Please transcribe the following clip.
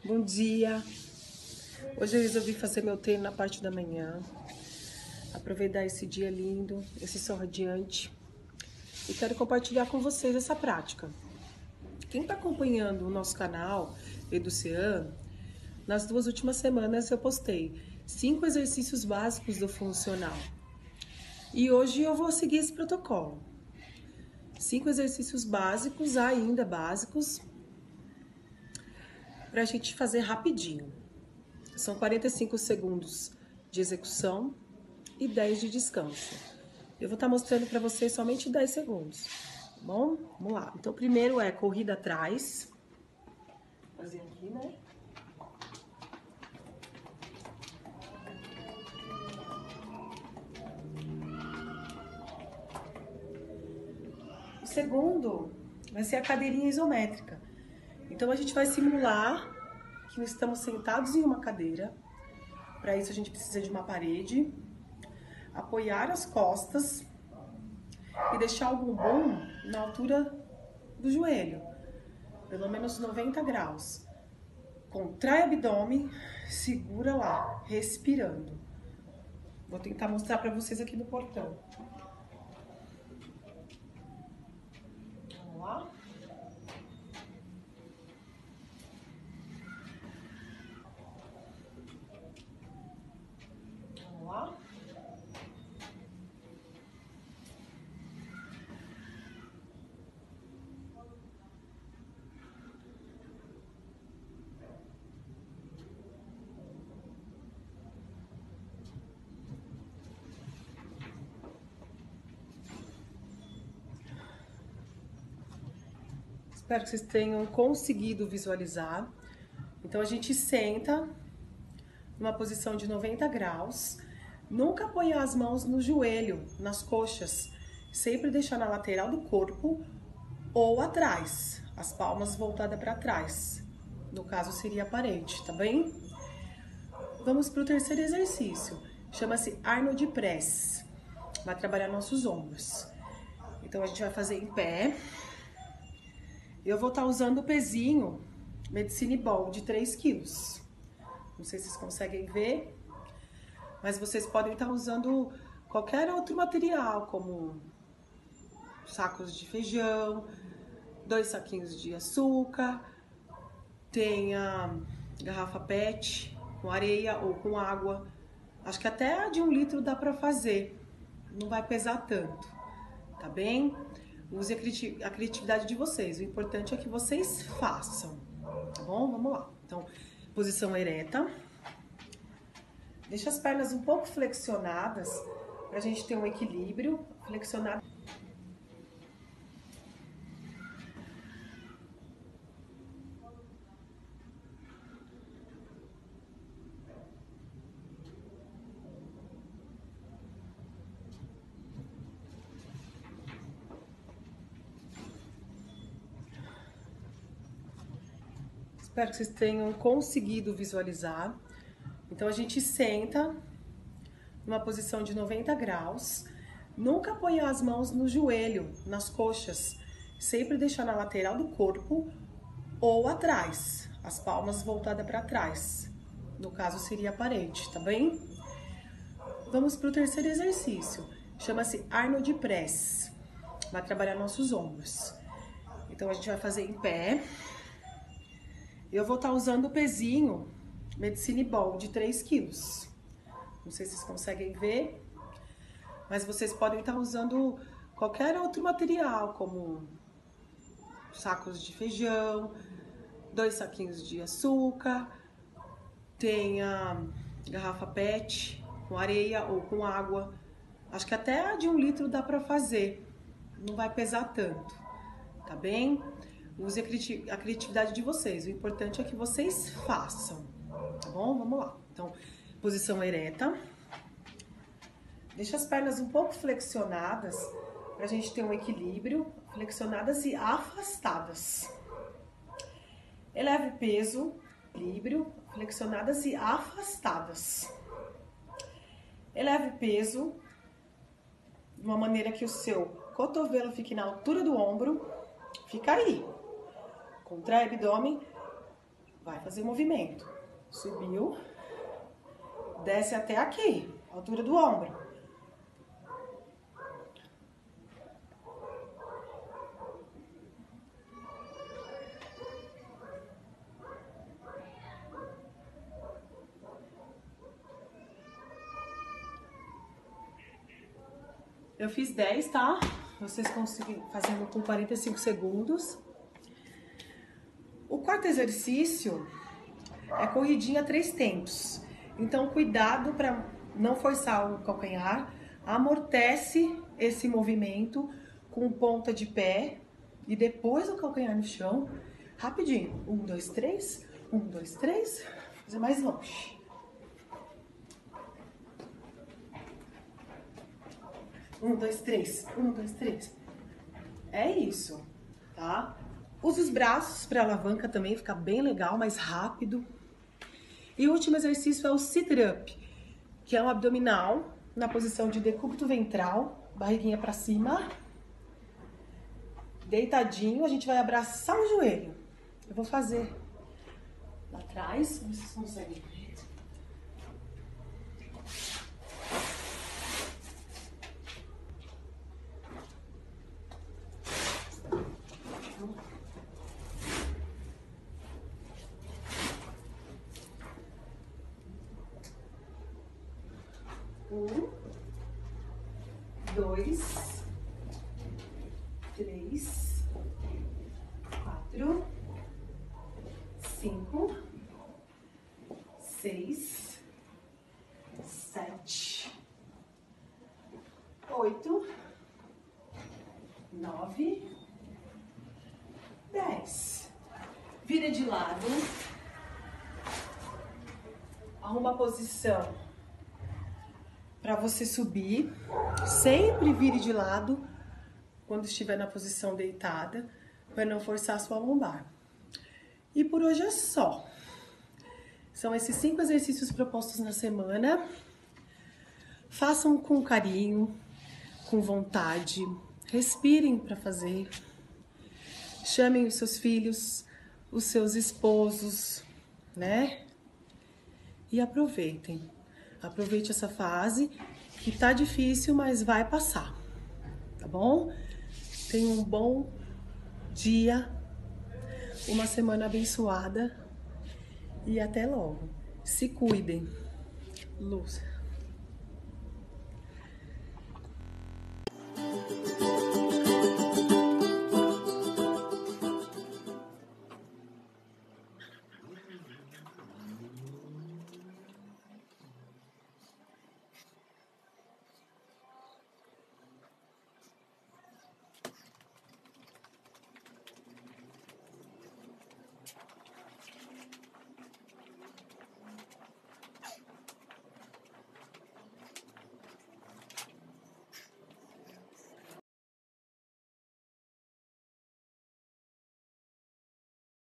Bom dia! Hoje eu resolvi fazer meu treino na parte da manhã, aproveitar esse dia lindo, esse sol radiante, e quero compartilhar com vocês essa prática. Quem está acompanhando o nosso canal, Educean, nas 2 últimas semanas eu postei 5 exercícios básicos do funcional. E hoje eu vou seguir esse protocolo. 5 exercícios básicos, ainda básicos, para a gente fazer rapidinho. São 45 segundos de execução e 10 de descanso. Eu vou estar mostrando para vocês somente 10 segundos, tá bom? Vamos lá. Então, primeiro é corrida atrás. Vou fazer aqui, né? O segundo vai ser a cadeirinha isométrica. Então, a gente vai simular que estamos sentados em uma cadeira. Para isso, a gente precisa de uma parede, apoiar as costas e deixar o bumbum na altura do joelho, pelo menos 90 graus. Contrai o abdômen, segura lá, respirando. Vou tentar mostrar para vocês aqui no portão. Vamos lá. Vamos lá. Espero que vocês tenham conseguido visualizar. Então, a gente senta numa posição de 90 graus. Nunca apoiar as mãos no joelho, nas coxas. Sempre deixar na lateral do corpo ou atrás. As palmas voltadas para trás. No caso, seria a parede, tá bem? Vamos para o terceiro exercício. Chama-se Arnold Press. Vai trabalhar nossos ombros. Então, a gente vai fazer em pé. Eu vou estar usando o pezinho Medicine Ball de 3 quilos. Não sei se vocês conseguem ver, mas vocês podem estar usando qualquer outro material, como sacos de feijão, 2 saquinhos de açúcar, tem a garrafa PET com areia ou com água. Acho que até a de 1 litro dá para fazer, não vai pesar tanto, tá bem? Use a criatividade de vocês, o importante é que vocês façam, tá bom? Vamos lá. Então, posição ereta. Deixa as pernas um pouco flexionadas, pra gente ter um equilíbrio. Flexionado. Espero que vocês tenham conseguido visualizar. Então, a gente senta numa posição de 90 graus. Nunca apoiar as mãos no joelho, nas coxas. Sempre deixar na lateral do corpo ou atrás. As palmas voltadas para trás. No caso, seria a parede, tá bem? Vamos para o terceiro exercício. Chama-se Arnold Press. Vai trabalhar nossos ombros. Então, a gente vai fazer em pé. Eu vou estar usando o pezinho Medicine Ball de 3 quilos. Não sei se vocês conseguem ver, mas vocês podem estar usando qualquer outro material, como sacos de feijão, 2 saquinhos de açúcar, tem a garrafa PET com areia ou com água. Acho que até a de 1 litro dá para fazer, não vai pesar tanto, tá bem? Use a criatividade de vocês, o importante é que vocês façam, tá bom? Vamos lá. Então, posição ereta. Deixa as pernas um pouco flexionadas, pra gente ter um equilíbrio. Flexionadas e afastadas. Eleve o peso, equilíbrio, flexionadas e afastadas. Eleve o peso de uma maneira que o seu cotovelo fique na altura do ombro. Fica aí. Contrai o abdômen, vai fazer o movimento. Subiu, desce até aqui, altura do ombro. Eu fiz 10, tá? Vocês conseguem fazendo com 45 segundos. O quarto exercício é corridinha 3 tempos. Então, cuidado para não forçar o calcanhar. Amortece esse movimento com ponta de pé e depois o calcanhar no chão. Rapidinho. 1, 2, 3. 1, 2, 3. Vou fazer mais longe. 1, 2, 3. 1, 2, 3. É isso, tá? Use os braços para alavanca também, fica bem legal, mais rápido. E o último exercício é o sit-up, que é um abdominal na posição de decúbito ventral, barriguinha para cima. Deitadinho, a gente vai abraçar o joelho. Eu vou fazer lá atrás, vocês conseguem ver. Um, 2, 3, 4, 5, 6, 7, 8, 9, 10. Vira de lado. Arruma a posição para você subir. Sempre vire de lado quando estiver na posição deitada, para não forçar a sua lombar. E por hoje é só. São esses 5 exercícios propostos na semana. Façam com carinho, com vontade. Respirem para fazer. Chamem os seus filhos, os seus esposos, né? E aproveitem. Aproveite essa fase que tá difícil, mas vai passar, tá bom? Tenha um bom dia, uma semana abençoada e até logo. Se cuidem. Luz.